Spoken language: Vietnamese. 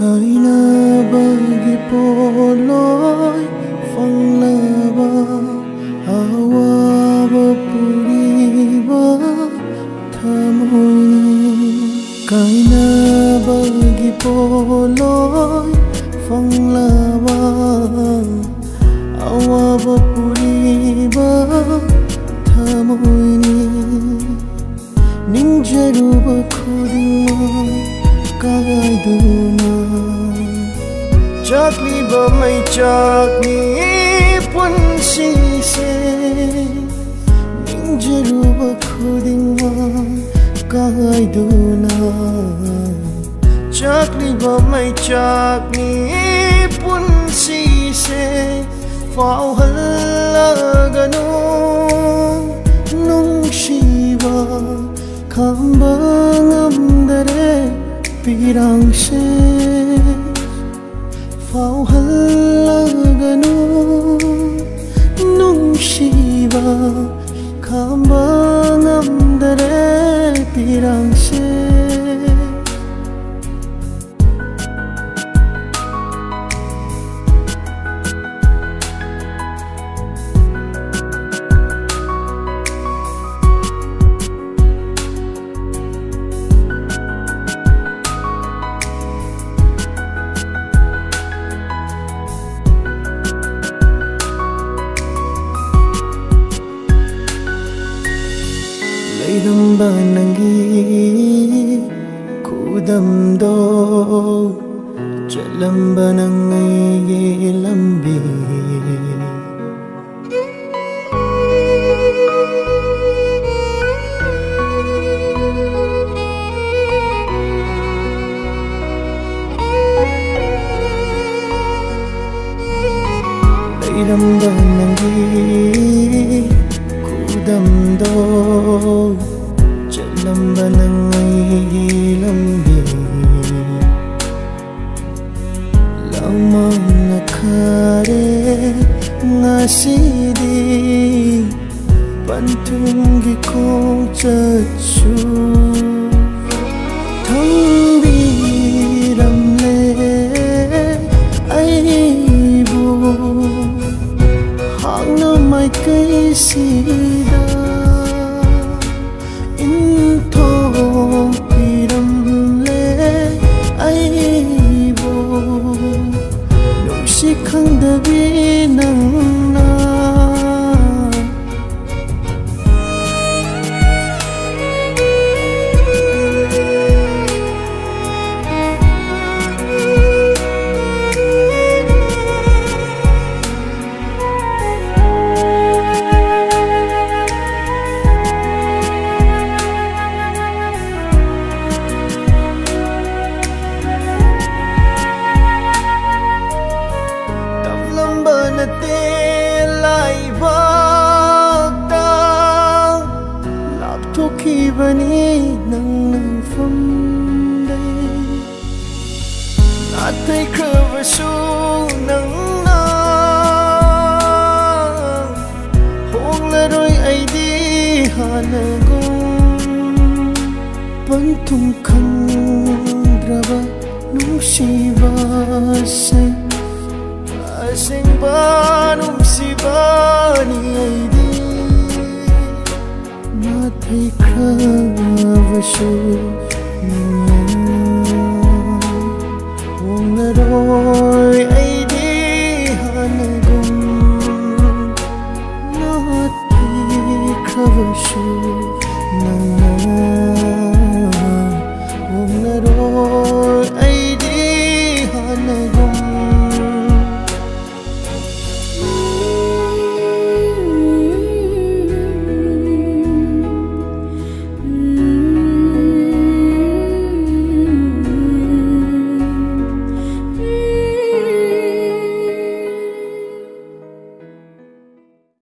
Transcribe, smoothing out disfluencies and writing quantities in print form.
kainabagi poloy fanglaba awaba puriba thamoini kainabagi poloy fanglaba awaba puriba thamoini ninjaruba khudingma kaiduna chakliba mai chakni punsi se ninjaruba khudingma kaiduna chakliba mai chakni punsi se fauhalaganu nungsiba khamba ngamdare pirangse fauhalaganu nungsiba khamba ngamdare pirangse Leiramba nangi kudamdo jalamba nangai lambi Leiramba nangi kudamdo jalamba nangai lambi lamang nakare ngasidi pantungi kong chachu thangbiramle aibu hangna mai kai sida khangdabi nangna Bani nang phong đây na thấy khờ su nang na hong la đôi ai đi hà na gong pan tum khăn raba nung si ba say asing ba nung si ba ni ai đi na thấy khờ su